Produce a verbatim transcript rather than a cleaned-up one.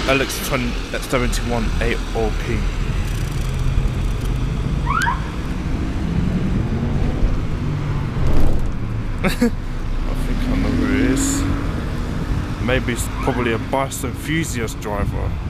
L X seventy-one A O P. I think I know who it is. Maybe it's probably a bus enthusiast driver.